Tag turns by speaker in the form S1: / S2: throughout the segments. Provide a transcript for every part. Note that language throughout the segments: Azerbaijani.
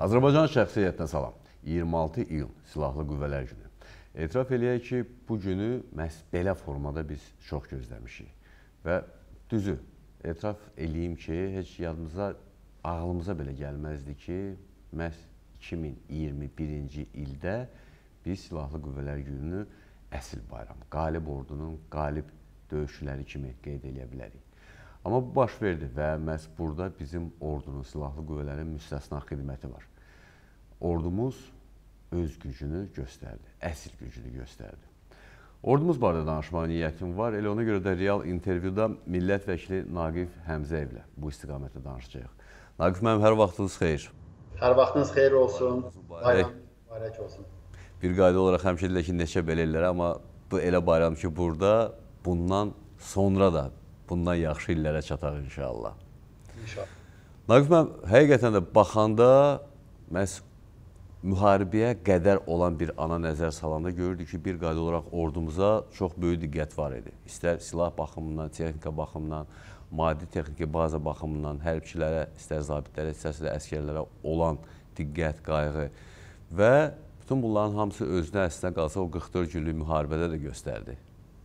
S1: Azərbaycan şəxsiyyətinə salam. 26 iyun Silahlı Qüvvələr Günü. Etiraf eləyək ki, bu günü məhz belə formada biz çox gözləmişik. Və düzü, etiraf eləyim ki, heç yadımıza, ağlımıza belə gəlməzdi ki, məhz 2021-ci ildə biz Silahlı Qüvvələr Gününü əsl bayram, qalib ordunun qalib döyüşçüləri kimi qeyd edə bilərik. Amma bu baş verdi və məhz burada bizim ordunun, silahlı qüvvələrin müstəsna xidməti var. Ordumuz öz gücünü göstərdi, əsl gücünü göstərdi. Ordumuz barədə danışmağa niyyətim var. Elə ona görə də real intervyuda millət vəkili Naqif Həmzəyevlə bu istiqamətdə danışacağıq. Naqif müəllim, hər vaxtınız xeyir.
S2: Hər vaxtınız xeyir olsun, bayram mübarək olsun.
S1: Bir qayda olaraq həmişə deyilir ki, neçə belə illər, amma bu elə bayram ki, burada bundan sonra da bundan yaxşı illərə çataq inşallah.
S2: İnşallah.
S1: Naqif müəllim, həqiqətən də baxanda məhz müharibəyə qədər olan bir ana nəzər salanda görürdük ki, bir qayda olaraq ordumuza çox böyük diqqət var idi. İstər silah baxımından, texnika baxımından, maddi texniki baza baxımından, hərbçilərə, istər zabitlərə, istərsə də əskərlərə olan diqqət, qayğı və bütün bunların hamısı özünə əslində qalsa o 44 günlük müharibədə də göstərdi.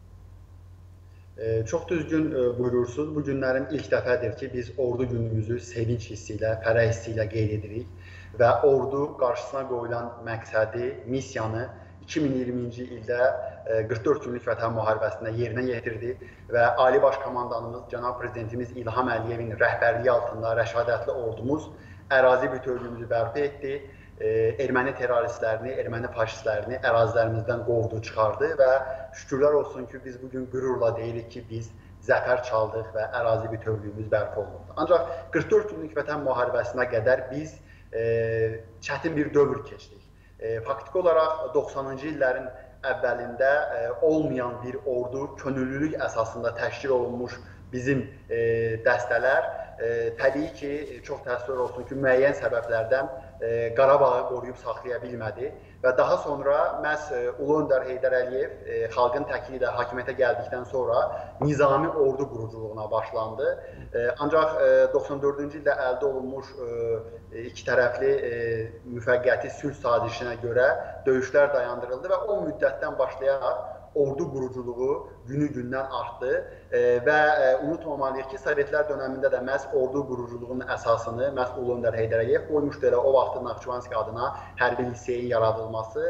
S2: Çox düzgün buyurursunuz. Bu günlərin ilk dəfədir ki, biz ordu günümüzü sevinç hissi ilə, fərəh hissi ilə qeyd edirik və ordu qarşısına qoyulan məqsədi, missiyanı 2020-ci ildə 44 günlük Vətən müharibəsində yerinə yetirdi və Ali Baş Komandanımız, Cənab Prezidentimiz İlham Əliyevin rəhbərliyi altında rəşadətli ordumuz ərazi bütövlüyümüzü bərpa etdi. Erməni terroristlərini, erməni faşistlərini ərazilərimizdən qovdu, çıxardı və şükürlər olsun ki, biz bugün qürurla deyirik ki, biz zəfər çaldıq və ərazi bütövlüyümüz bərpa olundu. Ancaq 44 günlük Vətən müharibəsinə qədər biz çətin bir dövr keçdik. Faktiki olaraq 90-cı illərin əvvəlində olmayan bir ordu, könüllülük əsasında təşkil olunmuş bizim dəstələr təbii ki, çox təəssüf olsun ki, müəyyən səbəblərdən Qarabağı qoruyub saxlaya bilmədi və daha sonra məhz Ulu Öndər Heydər Əliyev xalqın təkliyi ilə hakimiyyətə gəldikdən sonra nizami ordu quruculuğuna başlandı. Ancaq 94-cü ildə əldə olunmuş iki tərəfli müvəqqəti sülh sazişinə görə döyüşlər dayandırıldı və o müddətdən başlayaraq ordu quruculuğu günü-gündən artdı və unutmamalıyıq ki, Sovetlər dönəmində də məhz ordu quruculuğunun əsasını məhz Ulu Öndər Heydər Əliyev qoymuşdu. Elə o vaxtı Naxçıvanski adına hərbi liseyin yaradılması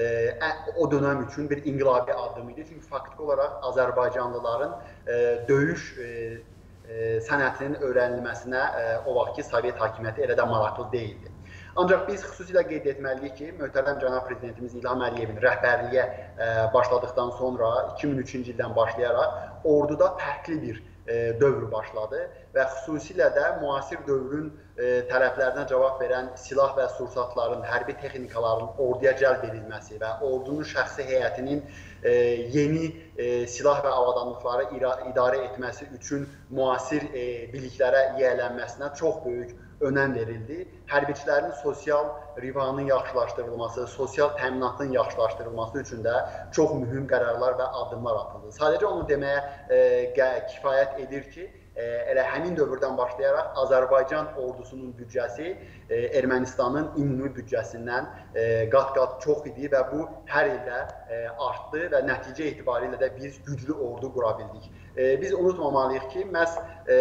S2: o dönəm üçün bir inqilabi addım idi. Çünki faktiki olaraq Azərbaycanlıların döyüş sənətinin öyrənilməsinə o vaxtki Sovet hakimiyyəti elə də maraqlı deyildi. Ancaq biz xüsusilə qeyd etməliyik ki, möhtərəm Cənab Prezidentimiz İlham Əliyevin rəhbərliyə başladıqdan sonra 2003-cü ildən başlayaraq orduda fərqli bir dövr başladı və xüsusilə də müasir dövrün tələblərinə cavab verən silah və sursatların, hərbi texnikaların orduya cəlb edilməsi və ordunun şəxsi heyətinin yeni silah və avadanlıqları idarə etməsi üçün müasir biliklərə yiyələnməsinə çox böyük önəm verildi. Hərbiçilərin sosial rivanın yaxşılaşdırılması, sosial təminatın yaxşılaşdırılması üçün də çox mühüm qərarlar və addımlar atıldı. Sadəcə onu deməyə kifayət edir ki, elə həmin dövrdən başlayaraq Azərbaycan ordusunun büdcəsi Ermənistanın ümumi büdcəsindən qat-qat çox idi və bu hər ildə artdı və nəticə etibarilə də biz güclü ordu qura bildik. Biz unutmamalıyıq ki, məhz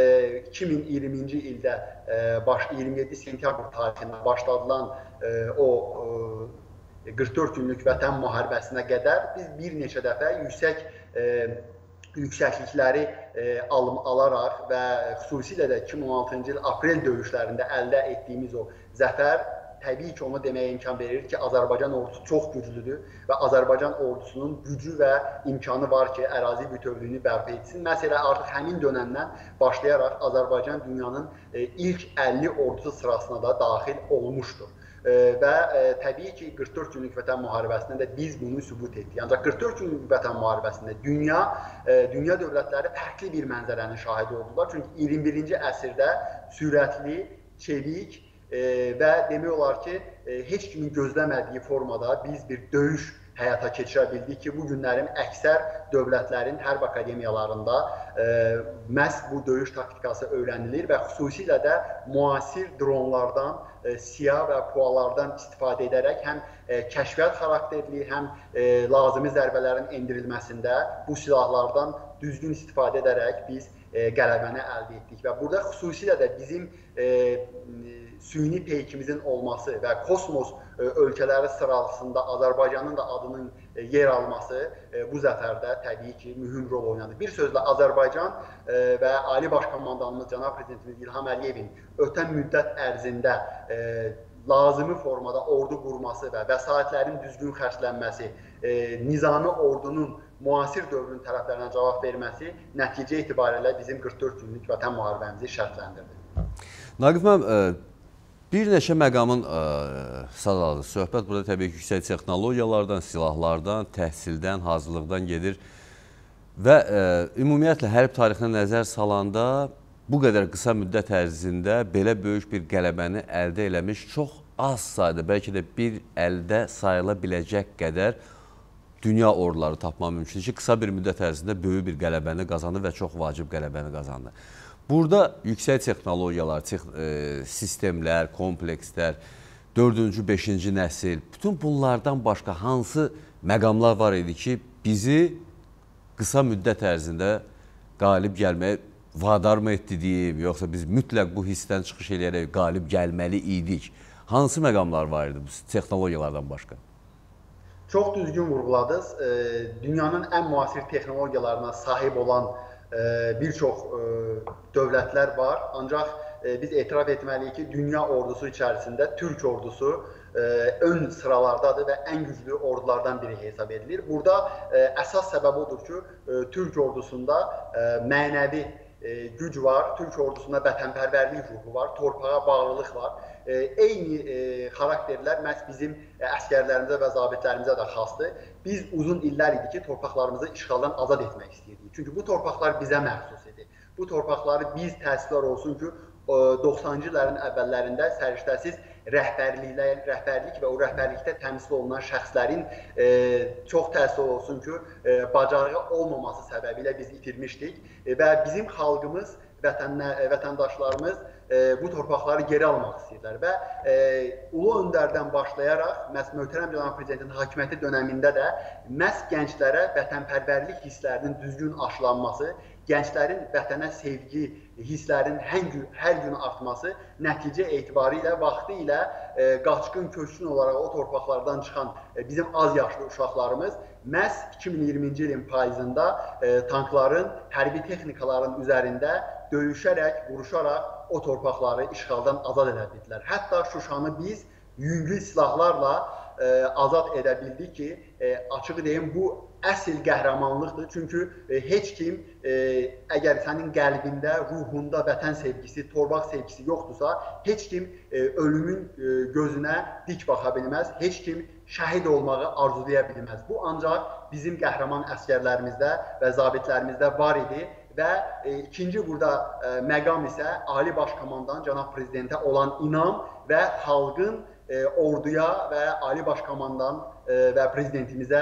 S2: 2020-ci ildə 27 sentyabr tarixində başladılan o 44 günlük Vətən müharibəsinə qədər biz bir neçə dəfə yüksəklikləri alaraq və xüsusilə də 2016-cı il aprel döyüşlərində əldə etdiyimiz o zəfər təbii ki, onu deməyə imkan verir ki, Azərbaycan ordusu çox güclüdür və Azərbaycan ordusunun gücü və imkanı var ki, ərazi bütövlüyünü bərpa etsin. Məsələ artıq həmin dönəmdən başlayaraq Azərbaycan dünyanın ilk 50 ordusu sırasına da daxil olmuşdur. Və təbii ki, 44 günlük Vətən müharibəsində də biz bunu sübut etdik. Ancaq 44 günlük Vətən müharibəsində dünya dövlətləri fərqli bir mənzərənin şahidi oldular. Çünki 21-ci əsrdə sürətli, çevik və demək olar ki, heç kimin gözləmədiyi formada biz bir döyüş həyata keçirə bildik ki, bu günlərin əksər dövlətlərin hərb akademiyalarında məhz bu döyüş taktikası öyrənilir və xüsusilə də müasir dronlardan, SİA və PUA-lardan istifadə edərək həm kəşfiyyat xarakterli, həm lazımi zərbələrin endirilməsində bu silahlardan düzgün istifadə edərək biz qələbəni əldə etdik. Və burada xüsusilə də bizim süni peykimizin olması və kosmos ölkələri sırasında Azərbaycanın da adının yer alması bu zəfərdə təbii ki, mühüm rol oynadı. Bir sözlə Azərbaycan və Ali Baş Komandanımız Cənab Prezidentimiz İlham Əliyevin ötən müddət ərzində lazımi formada ordu qurması və vəsaitlərin düzgün xərclənməsi, nizami ordunun müasir dövrün tərəflərinə cavab verməsi nəticə itibarilə bizim 44 günlük vətən müharibəmizi şərtləndirdi.
S1: Naqif müəllim, bir neçə məqamın sadaladı. Söhbət burada təbii ki, yüksək texnologiyalardan, silahlardan, təhsildən, hazırlıqdan gedir və ümumiyyətlə hərb tarixinə nəzər salanda bu qədər qısa müddət ərzində belə böyük bir qələbəni əldə eləmiş çox az sayda, bəlkə də bir əldə sayıla biləcək qədər dünya orduları tapmaq mümkündür ki, qısa bir müddət ərzində böyük bir qələbəni qazandı və çox vacib qələbəni qazandı. Burada yüksək texnologiyalar, sistemlər, komplekslər, 4-cü, 5-ci nəsil, bütün bunlardan başqa hansı məqamlar var idi ki, bizi qısa müddət ərzində qalib gəlməyə vadar mı etdi deyim, yoxsa biz mütləq bu hissdən çıxış edərək qalib gəlməli idik? Hansı məqamlar var idi bu texnologiyalardan başqa?
S2: Çox düzgün vurğuladınız. Dünyanın ən müasir texnologiyalarına sahib olan bir çox dövlətlər var. Ancaq biz etiraf etməliyik ki, dünya ordusu içərisində Türk ordusu ön sıralardadır və ən güclü ordulardan biri hesab edilir. Burada əsas səbəb odur ki, Türk ordusunda mənəvi güc var, Türk ordusunda vətənpərvərlik ruhu var, torpağa bağlılıq var. Eyni xarakterlər məhz bizim əskərlərimizə və zabitlərimizə də xasdır. Biz uzun illər idi ki, torpaqlarımızı işğaldan azad etmək istəyirdik. Çünki bu torpaqlar bizə məxsus idi. Bu torpaqları biz təəssüflər olsun ki, 90-cı illərin əvvəllərində səriştəsiz rəhbərlik və o rəhbərlikdə təmsil olunan şəxslərin çox təəssüf olsun ki, bacarığı olmaması səbəbilə biz itirmişdik və bizim xalqımız, vətəndaşlarımız bu torpaqları geri almaq istəyirlər və Ulu Öndərdən başlayaraq məhz möhtərəm Cənab Prezidentin hakimiyyəti dönəmində də məhz gənclərə vətənpərvərlik hisslərinin düzgün aşılanması, gənclərin vətənə sevgi hisslərinin hər gün artması nəticə etibarilə vaxtı ilə qaçqın köçkün olaraq o torpaqlardan çıxan bizim az yaşlı uşaqlarımız məhz 2020-ci ilin payızında tankların, hərbi texnikaların üzərində döyüşərək, vuruşaraq o torpaqları işğaldan azad edə bildilər. Hətta Şuşanı biz yüngül silahlarla azad edə bildik ki, açıq deyim, bu əsl qəhrəmanlıqdır. Çünki heç kim, əgər sənin qəlbində, ruhunda vətən sevgisi, torpaq sevgisi yoxdursa, heç kim ölümün gözünə dik baxa bilməz, heç kim şəhid olmağı arzulaya bilməz. Bu ancaq bizim qəhrəman əskərlərimizdə və zabitlərimizdə var idi. Və ikinci burada məqam isə Ali Baş Komandan Cənab Prezidentə olan inam və xalqın orduya və Ali Baş Komandan və Prezidentimizə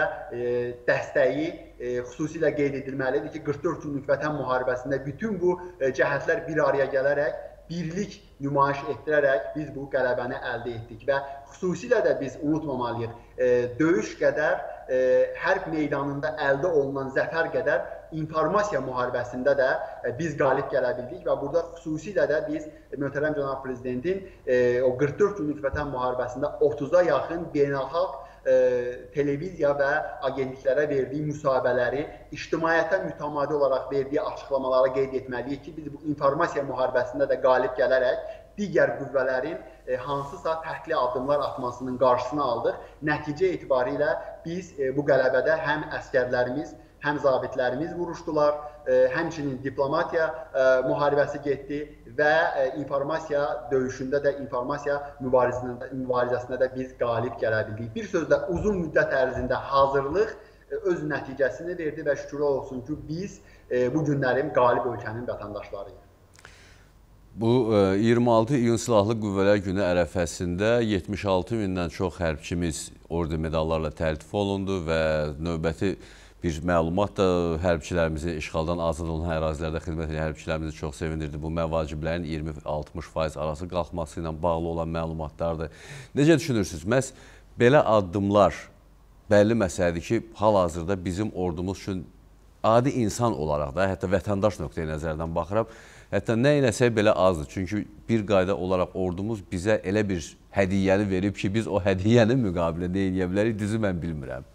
S2: dəstəyi xüsusilə qeyd edilməlidir ki, 44 günlük vətən müharibəsində bütün bu cəhətlər bir araya gələrək, birlik nümayiş etdirərək biz bu qələbəni əldə etdik və xüsusilə də biz unutmamalıyıq, döyüş qədər, hərb meydanında əldə olunan zəfər qədər informasiya müharibəsində də biz qalib gələ bildik və burada xüsusilə də biz möhtərəm Cənab Prezidentin o 44 günlük vətən müharibəsində 30-a yaxın beynəlxalq televiziya və agentliklərə verdiyi müsahibələri, ictimaiyyətə mütəmadi olaraq verdiyi açıqlamalara qeyd etməliyik ki, biz bu informasiya müharibəsində də qalib gələrək digər qüvvələrin hansısa fərqli addımlar atmasının qarşısını aldıq. Nəticə etibarilə biz bu qələbədə həm əskərlərimiz, həm zabitlərimiz vuruşdular, həmçinin diplomatiya müharibəsi getdi və informasiya döyüşündə də, informasiya mübarizəsində də biz qalib gələ bildik. Bir sözlə uzun müddət ərzində hazırlıq öz nəticəsini verdi və şükürlər olsun ki, biz bu günlərin qalib ölkənin vətəndaşlarıyıq.
S1: Bu 26 iyun Silahlı Qüvvələr Günü ərəfəsində 76 mindən çox hərbçimiz ordu medallarla təltif olundu və növbəti bir məlumat da hərbçilərimizin işğaldan azad olunan ərazilərdə xidmət edən hərbçilərimizi çox sevindirdi. Bu məvaciblərin 20-60% arası qalxması ilə bağlı olan məlumatlardır. Necə düşünürsünüz? Məhz belə addımlar bəlli məsələdir ki, hal-hazırda bizim ordumuz üçün adi insan olaraq da, hətta vətəndaş nöqteyi nəzərdən baxıram, hətta nə eləsək belə azdır. Çünki bir qayda olaraq ordumuz bizə elə bir hədiyyəni verib ki, biz o hədiyyənin müqabilində eləyə bilərik, düzü mən bilmirəm.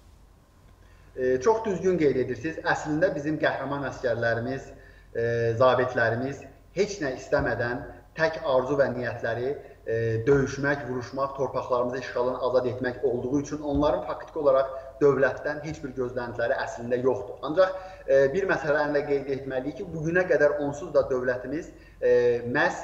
S2: Çox düzgün qeyd edirsiniz. Əslində bizim qəhrəman əsgərlərimiz, zabitlərimiz heç nə istəmədən tək arzu və niyyətləri döyüşmək, vuruşmaq, torpaqlarımızı işğaldan azad etmək olduğu üçün onların faktiki olaraq dövlətdən heç bir gözləntiləri əslində yoxdur. Ancaq bir məsələni də qeyd etməliyik ki, bugünə qədər onsuz da dövlətimiz məhz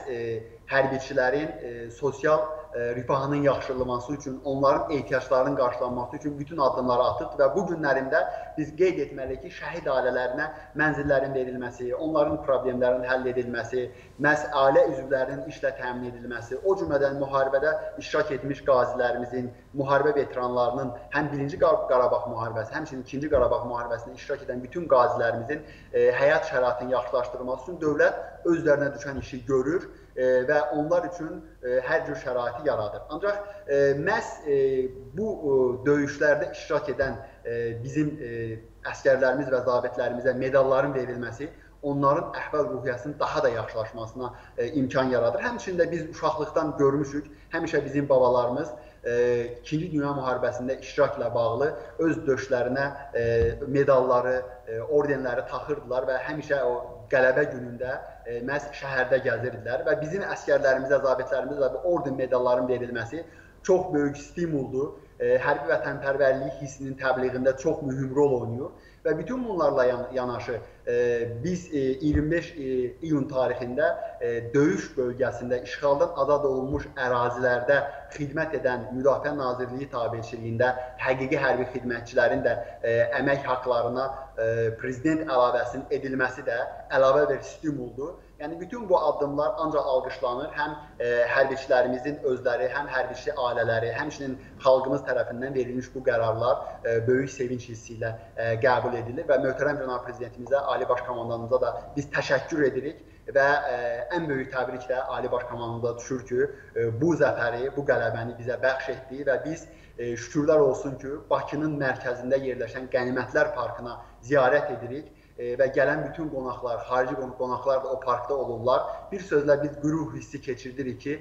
S2: hərbiçilərin sosial rifahının yaxşılanması üçün, onların ehtiyaclarının qarşılanması üçün bütün addımları atıbdır və bu günlərində biz qeyd etməliyik ki, şəhid ailələrinə mənzillərin verilməsi, onların problemlərinin həll edilməsi, məhz ailə üzvlərinin işlə təmin edilməsi, o cümlədən müharibədə iştirak etmiş qazilərimizin, müharibə veteranlarının həm 1-ci Qarabağ müharibəsi, həmçinin 2-ci Qarabağ müharibəsində iştirak edən bütün qazilərimizin həyat şəraitinin yaxşılaşdırılması üçün dövlət özlərinə düşən işi görür və onlar üçün hər cür şəraiti yaradır. Ancaq məhz bu döyüşlərdə iştirak edən bizim əsgərlərimiz və zabitlərimizə medalların verilməsi onların əhval-ruhiyyəsinin daha da yaxşılaşmasına imkan yaradır. Həmçində biz uşaqlıqdan görmüşük, həmişə bizim babalarımız İkinci Dünya Müharibəsində iştirakla bağlı öz döşlərinə medalları, ordenləri taxırdılar və həmişə o qələbə günündə məhz şəhərdə gəzirdilər və bizim əsgərlərimizə, zabitlərimizə bu orden medalların verilməsi çox böyük stimuldur. Hərbi vətənpərvərlik hissinin təbliğində çox mühüm rol oynayır və bütün bunlarla yanaşı biz 25 iyun tarixində döyüş bölgəsində işğaldan azad olunmuş ərazilərdə xidmət edən Müdafiə Nazirliyi tabeçiliyində həqiqi hərbi xidmətçilərin də əmək haqlarına prezident əlavəsinin edilməsi də əlavə bir stimuldur. Yəni bütün bu addımlar ancaq alqışlanır. Həm hərbiçilərimizin özləri, həm hərbiçi ailələri, həmçinin xalqımız tərəfindən verilmiş bu qərarlar böyük sevinç hissi ilə qəbul edilir və möhtərəm cənab prezidentimizə, Ali Baş Komandanımıza da biz təşəkkür edirik və ən böyük təbrik də Ali Baş Komandanımıza düşür ki, bu zəfəri, bu qələbəni bizə bəxş etdi və biz şükürlər olsun ki, Bakının mərkəzində yerləşən Qənimətlər Parkına ziyarət edirik və gələn bütün qonaqlar, xarici qonaqlar da o parkda olurlar. Bir sözlə biz qürur hissi keçirdirik ki,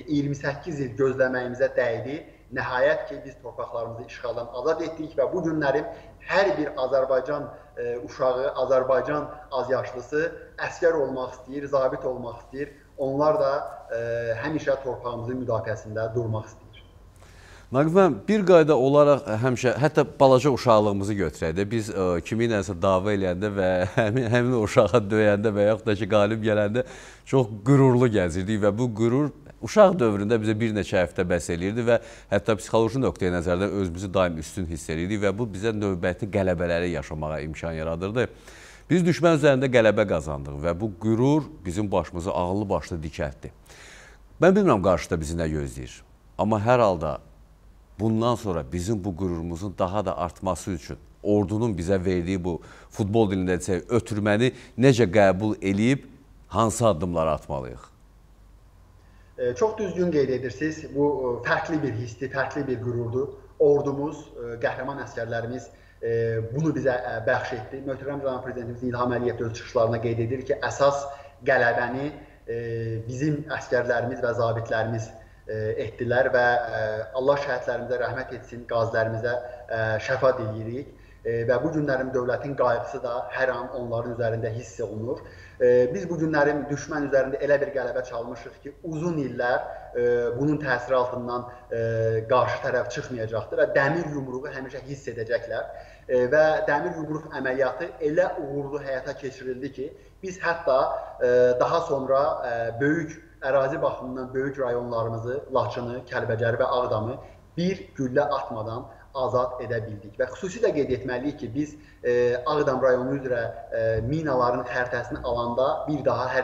S2: 28 il gözləməyimizə dəydi. Nəhayət ki, biz torpaqlarımızı işğaldan azad etdik və bu günlərim hər bir Azərbaycan uşağı, Azərbaycan azyaşlısı əsgər olmaq istəyir, zabit olmaq istəyir. Onlar da həmişə torpağımızın müdafiəsində durmaq istəyir.
S1: Naqif müəllim, bir qayda olaraq həmişə, hətta balaca uşaqlığımızı götürək də, biz kiminləsə dava eləyəndə və həmin uşağa döyəndə və yaxud da ki, qalib gələndə çox qürurlu gəzirdik və bu qürur uşaq dövründə bizə bir neçə həftə bəs eləyirdi və hətta psixoloji nöqteyi nəzərdən özümüzü daim üstün hiss edirdik və bu bizə növbəti qələbələri yaşamağa imkan yaradırdı. Biz düşmən üzərində qələbə qazandıq və bu qürur bizim başımızı ağıllı başlı dikəltdi. Mən bilmirəm qarşıda bizi nə gözləyir, amma hər halda bundan sonra bizim bu qürurumuzun daha da artması üçün ordunun bizə verdiyi bu futbol dilində desək, ötürməni necə qəbul eləyib, hansı addımları atmalıyıq?
S2: Çox düzgün qeyd edirsiniz. Bu fərqli bir hissdir, fərqli bir qürurdur. Ordumuz, qəhrəman əsgərlərimiz bunu bizə bəxş etdi. Möhtərəm cənab prezidentimiz İlham Əliyev öz çıxışlarına qeyd edir ki, əsas qələbəni bizim əsgərlərimiz və zabitlərimiz etdilər və Allah şəhidlərimizə rəhmət etsin, qazilərimizə şəfa deyirik və bu günlərin dövlətin qayğısı da hər an onların üzərində hiss olunur. Biz bu günlərin düşmən üzərində elə bir qələbə çalmışıq ki, uzun illər bunun təsiri altından qarşı tərəf çıxmayacaqdır və dəmir yumruğu həmişə hiss edəcəklər və dəmir yumruq əməliyyatı elə uğurlu həyata keçirildi ki, biz hətta daha sonra böyük ərazi baxımından böyük rayonlarımızı, Laçını, Kəlbəcəri və Ağdamı bir güllə atmadan azad edə bildik. Və xüsusilə qeyd etməliyik ki, biz Ağdam rayonu üzrə minaların xəritəsini alanda bir daha hər kəs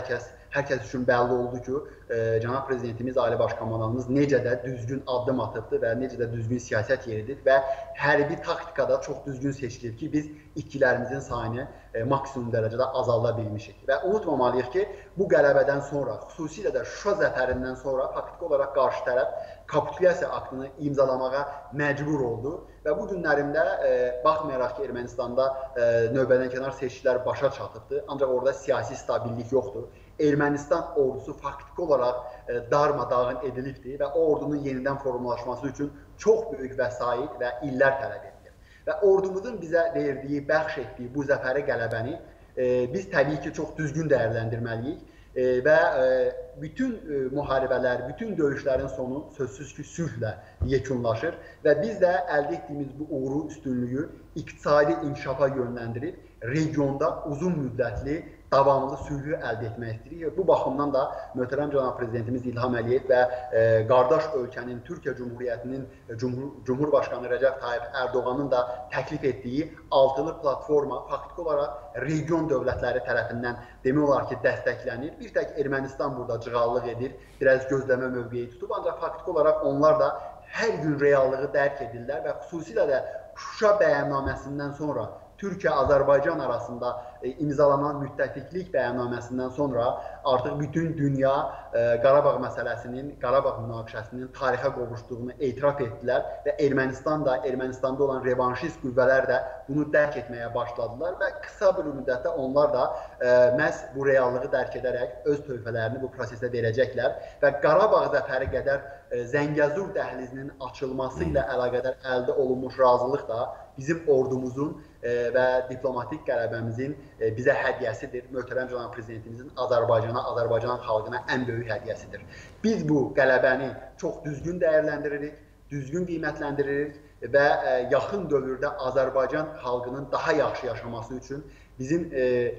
S2: hər kəs üçün bəlli oldu ki, cənab prezidentimiz, Ali Baş Komandanımız necə də düzgün addım atıbdır və necə də düzgün siyasət yeridir və hərbi taktikada çox düzgün seçilib ki, biz itkilərimizin sayını maksimum dərəcədə azalda bilmişik. Və unutmamalıyıq ki, bu qələbədən sonra, xüsusilə də Şuşa zəfərindən sonra faktiki olaraq qarşı tərəf kapitulyasiya aktını imzalamağa məcbur oldu və bu günlərimdə baxmayaraq ki, Ermənistanda növbədənkənar seçkilər başa çatıbdır, ancaq orada siyasi stabillik yoxdur. Ermənistan ordusu faktiki olaraq darmadağın edilibdir və o ordunun yenidən formalaşması üçün çox böyük vəsait və illər tələb edilir. Və ordumuzun bizə verdiyi, bəxş etdiyi bu zəfəri qələbəni biz təbii ki, çox düzgün dəyərləndirməliyik və bütün müharibələr, bütün döyüşlərin sonu sözsüz ki, sülhlə yekunlaşır və biz də əldə etdiyimiz bu uğuru, üstünlüyü iqtisadi inkişafa yönləndirib regionda uzun müddətli davamlı sülhü əldə etmək istəyirik. Bu baxımdan da möhtərəm cənab prezidentimiz İlham Əliyev və qardaş ölkənin, Türkiyə Cumhuriyyətinin Cumhurbaşqanı Rəcəb Tayyip Ərdoğanın da təklif etdiyi altılı platforma faktiki olaraq region dövlətləri tərəfindən demək olar ki, dəstəklənir. Bir tək Ermənistan burada cığallıq edir, biraz gözləmə mövqeyi tutub, ancaq faktiki olaraq onlar da hər gün reallığı dərk edirlər və xüsusilə də Şuşa bəyannaməsindən sonra Türkiyə-Azərbaycan arasında imzalanan müttəfiqlik bəyannaməsindən sonra artıq bütün dünya Qarabağ məsələsinin, Qarabağ münaqişəsinin tarixə qovuşduğunu etiraf etdilər və Ermənistan da, Ermənistanda olan revanşist qüvvələr də bunu dərk etməyə başladılar və qısa bir müddətdə onlar da məhz bu reallığı dərk edərək öz tövhələrini bu prosesə verəcəklər və Qarabağ zəfəri qədər Zəngəzur dəhlizinin açılması ilə əlaqədar əldə olunmuş razılıq da bizim ordumuzun və diplomatik qələbəmizin bizə hədiyyəsidir. Möhtərəm cənab prezidentimizin Azərbaycana, Azərbaycan xalqına ən böyük hədiyyəsidir. Biz bu qələbəni çox düzgün dəyərləndiririk, düzgün qiymətləndiririk və yaxın dövrdə Azərbaycan xalqının daha yaxşı yaşaması üçün bizim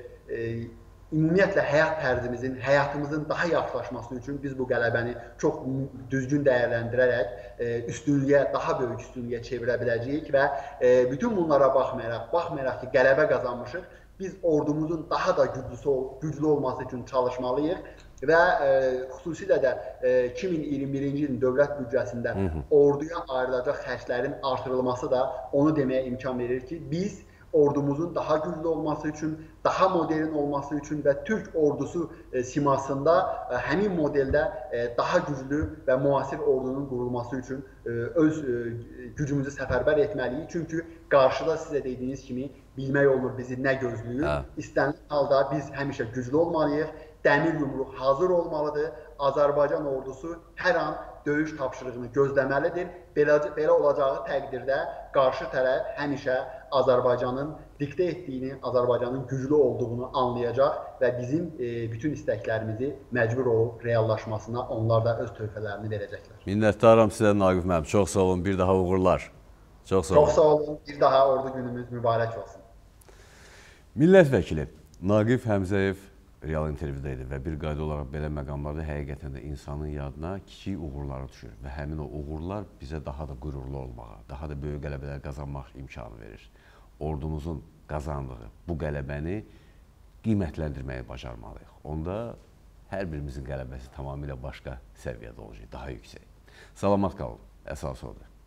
S2: ümumiyyətlə həyat tərzimizin, həyatımızın daha yaxşılaşması üçün biz bu qələbəni çox düzgün dəyərləndirərək üstünlüyə, daha böyük üstünlüyə çevirə biləcəyik və bütün bunlara baxmayaraq ki, qələbə qazanmışıq, biz ordumuzun daha da güclü olması üçün çalışmalıyıq və xüsusilə də 2021-ci ilin dövlət büdcəsində orduya ayrılacaq xərclərin artırılması da onu deməyə imkan verir ki, biz ordumuzun daha güclü olması üçün, daha modern olması üçün və Türk ordusu simasında həmin modeldə daha güclü və müasir ordunun qurulması üçün öz gücümüzü səfərbər etməliyik. Çünki qarşıda sizə dediyiniz kimi bilmək olur bizi nə gözləyir. İstənilən halda biz həmişə güclü olmalıyıq, dəmir yumruq hazır olmalıdır. Azərbaycan ordusu hər an döyüş tapşırığını gözləməlidir. Belə olacağı təqdirdə qarşı tərəf həmişə Azərbaycanın diktə etdiyini, Azərbaycanın güclü olduğunu anlayacaq və bizim bütün istəklərimizi məcbur olub reallaşmasına onlar da öz tövhələrini verəcəklər.
S1: Minnətdaram sizə Naqif müəllim. Çox sağ olun. Bir daha uğurlar. Çox sağ olun.
S2: Çox sağ olun. Bir daha ordu günümüz mübarək olsun.
S1: Millət vəkili Naqif Həmzəyev real intervyuda idi və bir qayda olaraq belə məqamlarda həqiqətən də insanın yadına kiçik uğurları düşür və həmin o uğurlar bizə daha da qürurlu olmağa, daha da böyük qələbələr qazanmaq imkanı verir. Ordumuzun qazandığı bu qələbəni qiymətləndirməyi bacarmalıyıq. Onda hər birimizin qələbəsi tamamilə başqa səviyyədə olacaq, daha yüksək. Salamat qalın, əsas odur.